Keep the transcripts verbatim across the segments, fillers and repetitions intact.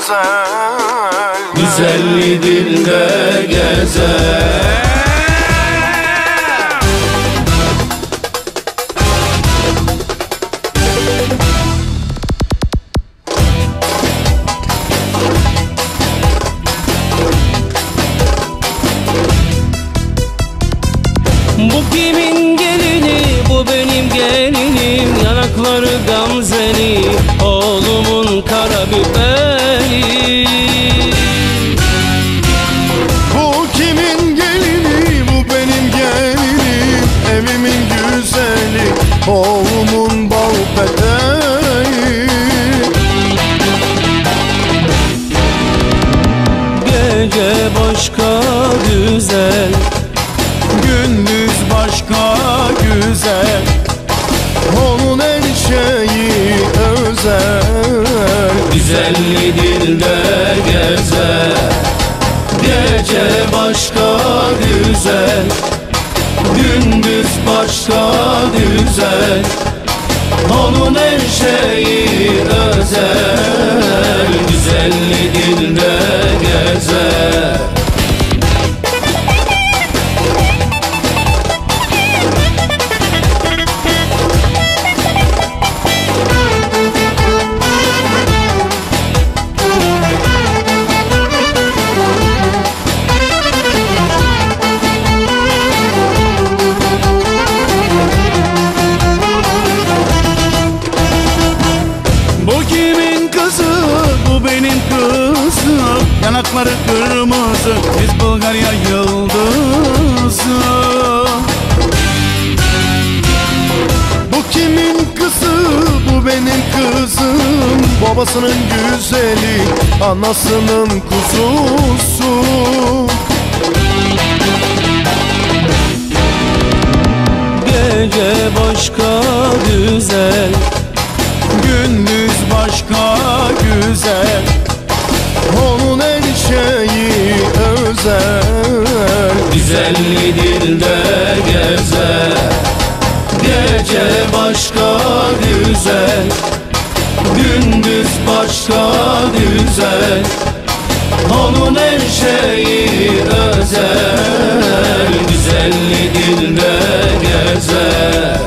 güzel. Güzelliği dilde gezer. Bu kimin gelini, bu benim gelinim. Yanakları gamzeli, oğlumun karabiberi. Bu kimin gelini, bu benim gelinim. Evimin güzeli, oğlumun bal peteği. Gece başka güzel, gündüz başka güzel. Onun her şeyi özel. Güzelliği dilde gezer. Gece başka güzel, gündüz başka güzel. Onun her şeyi özel. Güzelliği dilde gezer. Yanakları kırmızı, biz Bulgarya yıldızı. Bu kimin kızı, bu benim kızım. Babasının güzeli, anasının kuzusu. gece başka güzel, gündüz başka güzel. Onun her şeyi özel. Güzelliği dilde gezer. Gece başka güzel, gündüz başka güzel. Onun her şeyi özel. Güzelliği dilde gezer.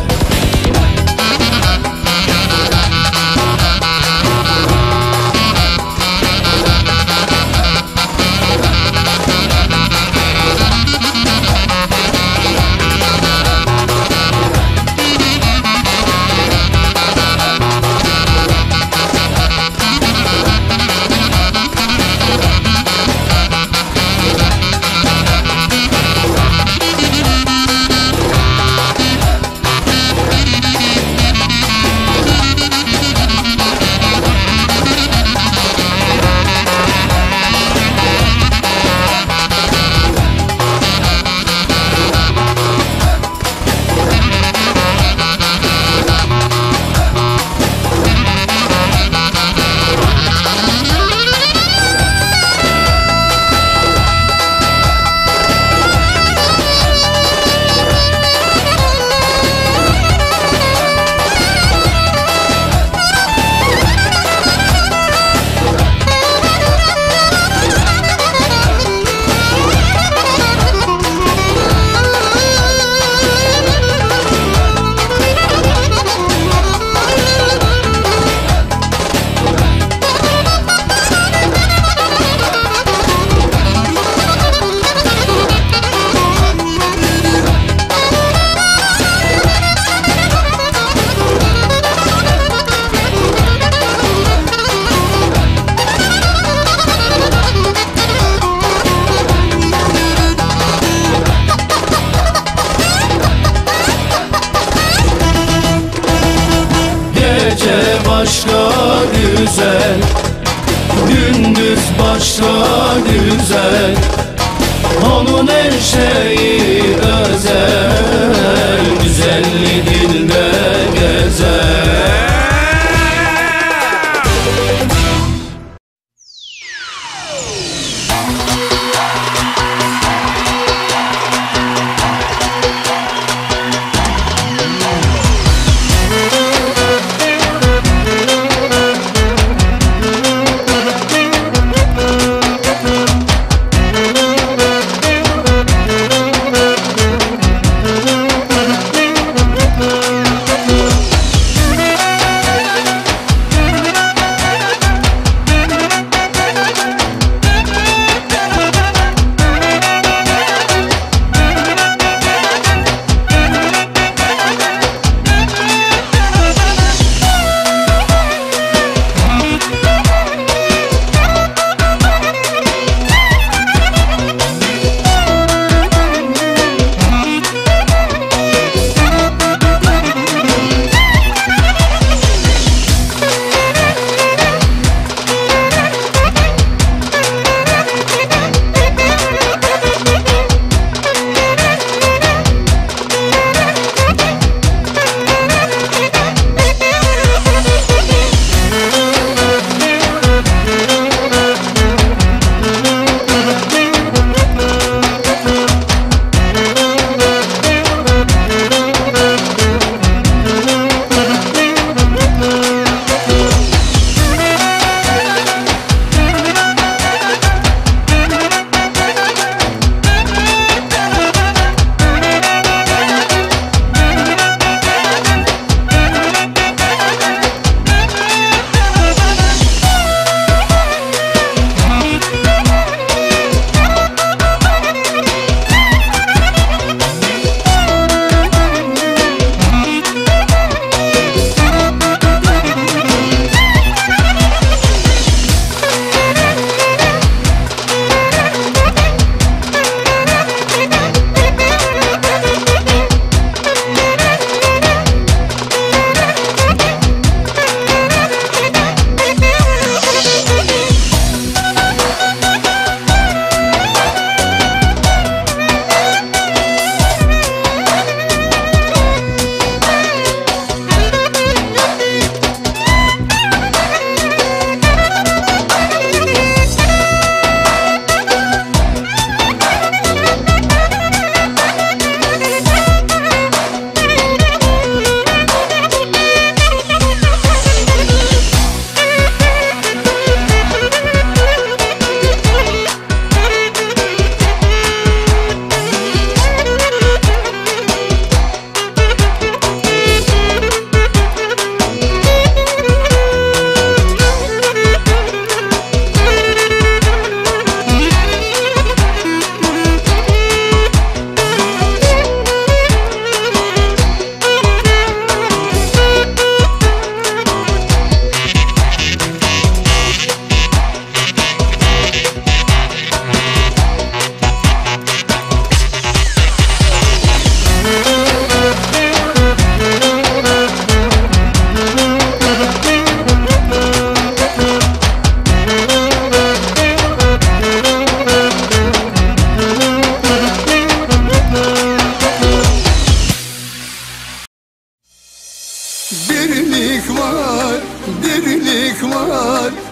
Başka güzel, gündüz başka güzel. Onun her şeyi özel. Güzelliği dilde gezer.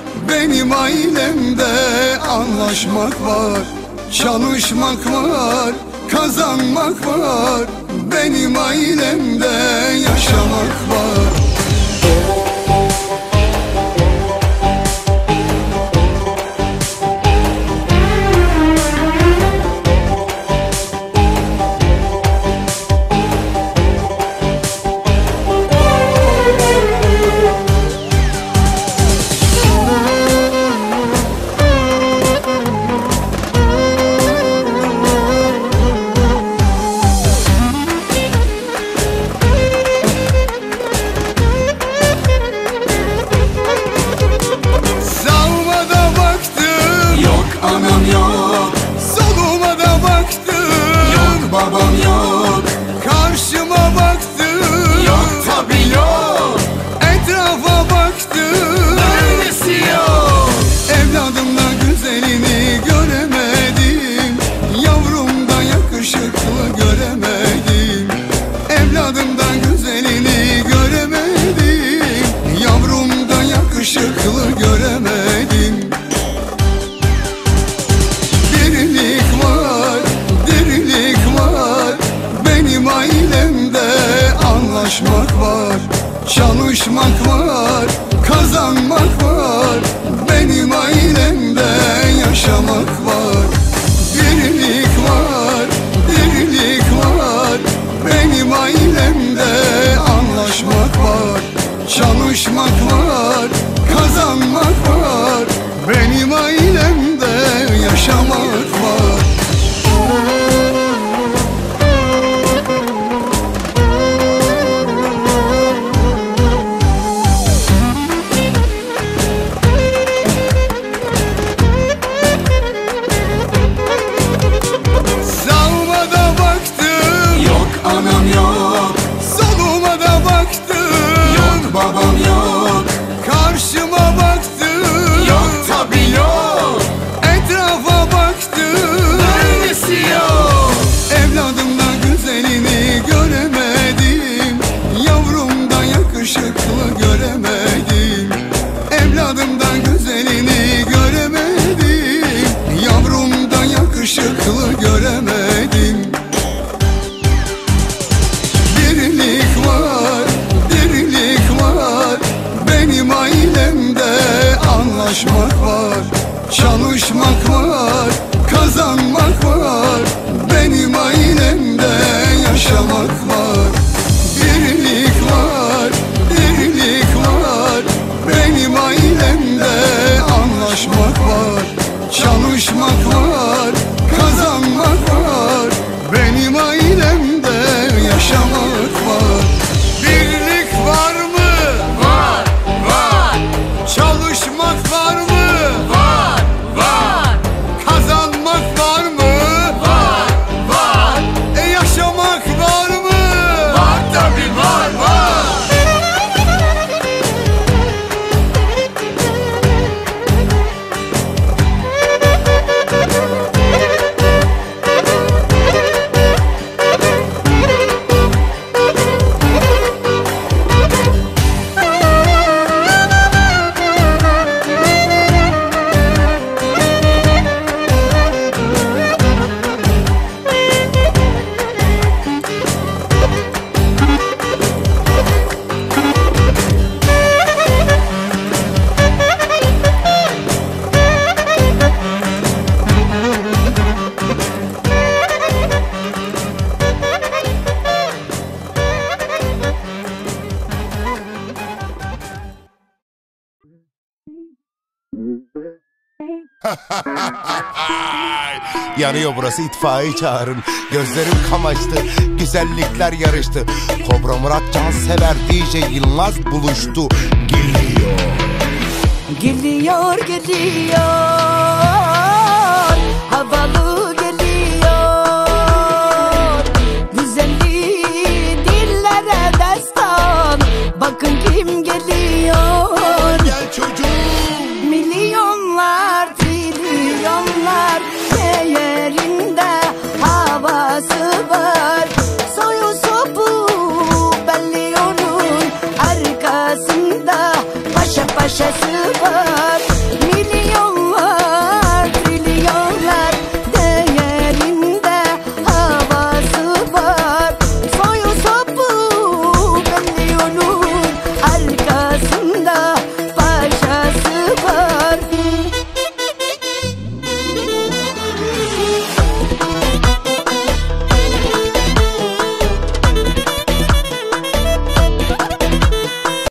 Benim ailemde anlaşmak var, çalışmak var, kazanmak var. Benim ailemde yaşamak var. Çalışmak var, kazanmak var. Benim ailemde yaşamak var. Birlik var, dirlik var. Benim ailemde anlaşmak var, çalışmak var, kazanmak var. Benim ailemde yaşamak var. Babam yok, karşıma baktım, yok tabi yok. Etrafa baktım, öylesi yok. Evladımdan güzelini göremedim, yavrumdan yakışıklı göremedim. Evladımdan güzelini göremedim, yavrumdan yakışıklı göremedim. Birlik var, dirlik var. Benim ailemde anlaşmak var, çalışmak var, kazanmak var. Benim ailemde yaşamak var. Birlik var, dirlik var. Benim ailemde anlaşmak var, çalışmak var, kazanmak var. Benim ailemde yaşamak var. Birlik var mı? Var, var. Çalışmak var mı? Var, var. Kazanmak var mı? Var, var. E yaşamak var mı? Var tabi var, var. Yanıyor burası, itfaiye çağırın. Gözlerim kamaştı, güzellikler yarıştı. Kobra Murat Cansever D J Yılmaz buluştu. Geliyor. Geliyor, geliyor. Havalı geliyor. Güzelliği dillere destan. Bakın kim geliyor. Gel çocuğum. Milyonlar, trilyonlar değerinde havası var. Soyu sopu belli onun arkasında. Paşa paşası